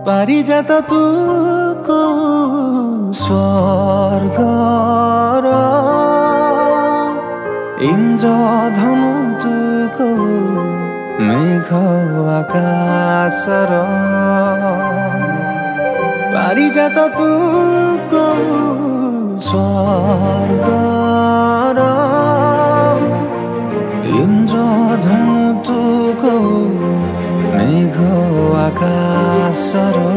पारिजात तू को स्वर्गर इंद्रधनु तू को मेघ आकाशर पारिजात तू को स्वर्गर इंद्रधनु तू को मेघ आकाशर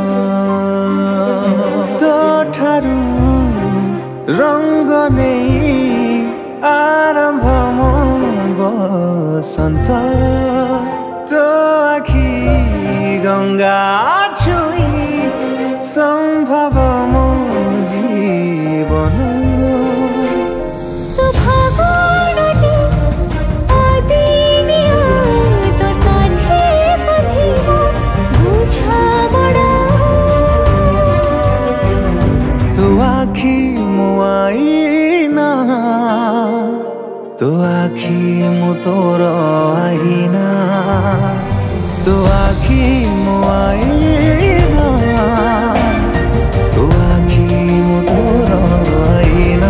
तो ठारू रंग नहीं आरंभ मो बसंत तो आखि गंगा छुई संभव मो जीवन तो आखी मु तोर आईना तो आखी मु आईना तो आखी मु तोर आईना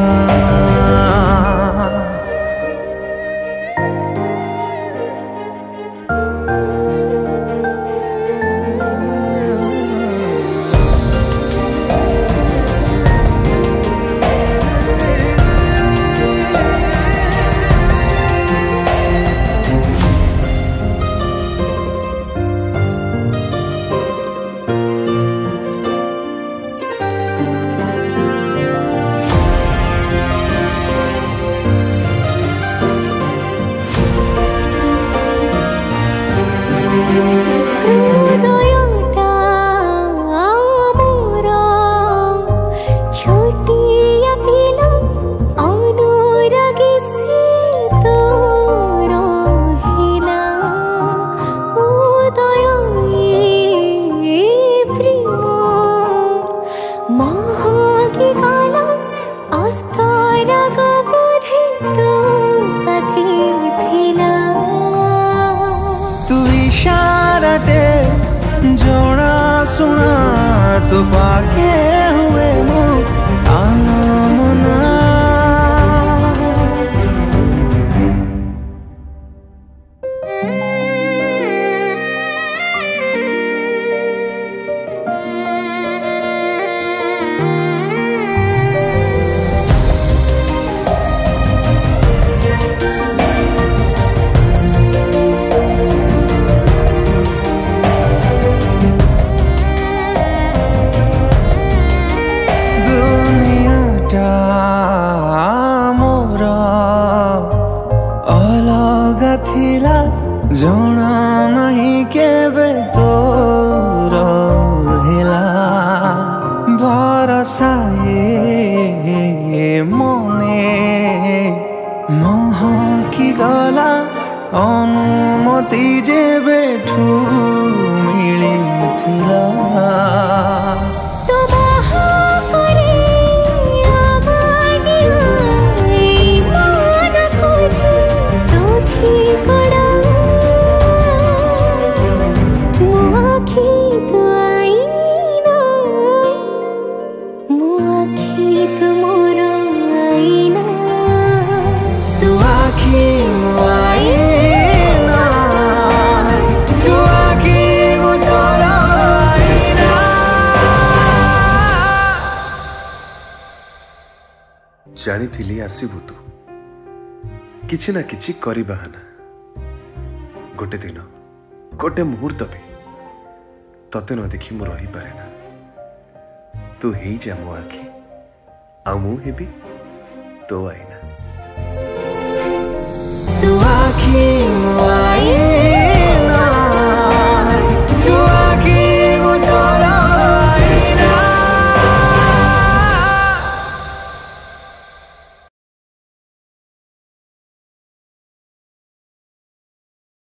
जोड़ा सुना तो पाके हुए मो आनमना जना नहीं केबे तोर हेला भरसा मने महकी गला अनुमति जेबे ठू मिलिथिला जानी थिली आसीबु तू किछि ना किछि करी बहाना गोटे दिन गोटे मुहूर्त भी तते न देखी मु रही पारे ना तू हेई जा मो आखि आ मु हेबी तो आईना तू आखि